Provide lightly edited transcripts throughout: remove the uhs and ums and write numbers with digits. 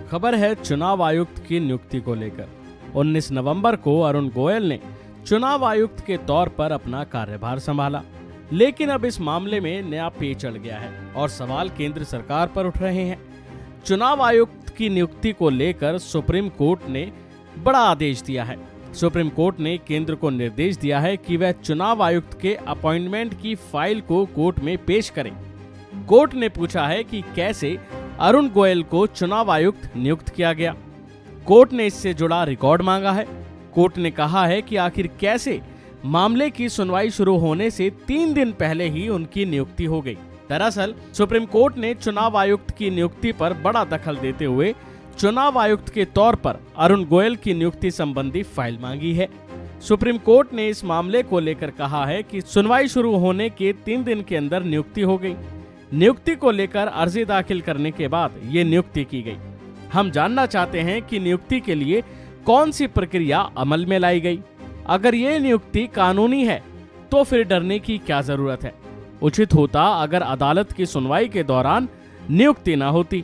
खबर है चुनाव आयुक्त की नियुक्ति को लेकर। 19 नवंबर को अरुण गोयल ने चुनाव आयुक्त के तौर पर अपना कार्यभार संभाला, लेकिन अब इस मामले में नया पेच अड़ गया है और सवाल केंद्र सरकार पर उठ रहे हैं। चुनाव आयुक्त की नियुक्ति को लेकर सुप्रीम कोर्ट ने बड़ा आदेश दिया है। सुप्रीम कोर्ट ने केंद्र को निर्देश दिया है कि वह चुनाव आयुक्त के अपॉइंटमेंट की फाइल को कोर्ट में पेश करें। कोर्ट ने पूछा है कि कैसे अरुण गोयल को चुनाव आयुक्त नियुक्त किया गया। कोर्ट ने इससे जुड़ा रिकॉर्ड मांगा है। कोर्ट ने कहा है कि आखिर कैसे मामले की सुनवाई शुरू होने से 3 दिन पहले ही उनकी नियुक्ति हो गई। दरअसल सुप्रीम कोर्ट ने चुनाव आयुक्त की नियुक्ति पर बड़ा दखल देते हुए चुनाव आयुक्त के तौर पर अरुण गोयल की नियुक्ति संबंधी फाइल मांगी है। सुप्रीम कोर्ट ने इस मामले को लेकर कहा है कि सुनवाई शुरू होने के 3 दिन के अंदर नियुक्ति हो गई। नियुक्ति को लेकर अर्जी दाखिल करने के बाद ये नियुक्ति की गई। हम जानना चाहते हैं कि नियुक्ति के लिए कौन सी प्रक्रिया अमल में लाई गई। अगर ये नियुक्ति कानूनी है तो फिर डरने की क्या जरूरत है। उचित होता अगर अदालत की सुनवाई के दौरान नियुक्ति न होती।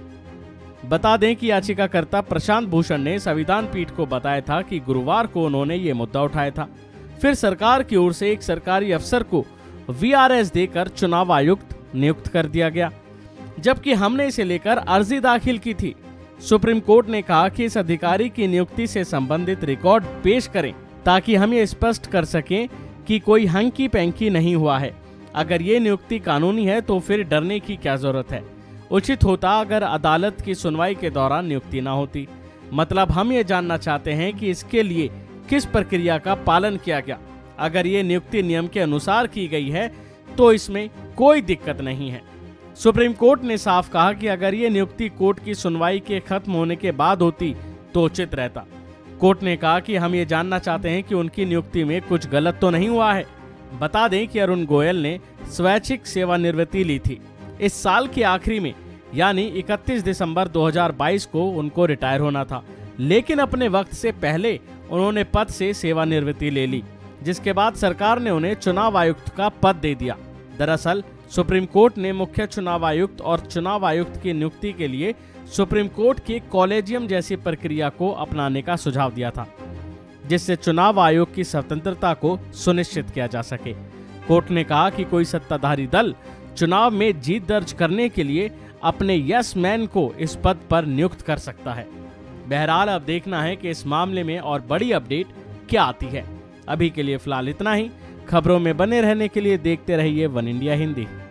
बता दें कि याचिकाकर्ता प्रशांत भूषण ने संविधान पीठ को बताया था कि गुरुवार को उन्होंने ये मुद्दा उठाया था। फिर सरकार की ओर से एक सरकारी अफसर को वीआरएस देकर चुनाव आयुक्त नियुक्त कर दिया गया, जबकि हमने इसे लेकर अर्जी दाखिल की थी। सुप्रीम कोर्ट ने कहा कि इस अधिकारी की नियुक्ति से संबंधित रिकॉर्ड पेश करें ताकि हम ये स्पष्ट कर सकें कि कोई हंकी पैंकी नहीं हुआ है। अगर ये नियुक्ति कानूनी है तो फिर डरने की क्या जरूरत है। उचित होता अगर अदालत की सुनवाई के दौरान नियुक्ति ना होती। मतलब हम ये जानना चाहते हैं कि इसके लिए किस प्रक्रिया का पालन किया गया। अगर ये नियुक्ति नियम के अनुसार की गई है तो इसमें कोई दिक्कत नहीं है। सुप्रीम कोर्ट ने साफ कहा कि अगर ये नियुक्ति कोर्ट की सुनवाई के खत्म होने के बाद होती तो उचित रहता। कोर्ट ने कहा कि हम ये जानना चाहते हैं कि उनकी नियुक्ति में कुछ गलत तो नहीं हुआ है। बता दें कि अरुण गोयल ने स्वैच्छिक सेवानिवृत्ति ली थी। इस साल के आखिरी में यानी 31 दिसंबर 2022 को उनको रिटायर होना था, लेकिन अपने वक्त से पहले उन्होंने पद से सेवानिवृत्ति ले ली, जिसके बाद सरकार ने उन्हें चुनाव आयुक्त का पद दे दिया। दरअसल सुप्रीम कोर्ट ने मुख्य चुनाव आयुक्त और चुनाव आयुक्त की नियुक्ति के लिए सुप्रीम कोर्ट के कॉलेजियम जैसी प्रक्रिया को अपनाने का सुझाव दिया था, जिससे चुनाव आयोग की स्वतंत्रता को सुनिश्चित किया जा सके। कोर्ट ने कहा कि कोई सत्ताधारी दल चुनाव में जीत दर्ज करने के लिए अपने यस मैन को इस पद पर नियुक्त कर सकता है। बहरहाल अब देखना है कि इस मामले में और बड़ी अपडेट क्या आती है। अभी के लिए फिलहाल इतना ही। खबरों में बने रहने के लिए देखते रहिए वन इंडिया हिंदी।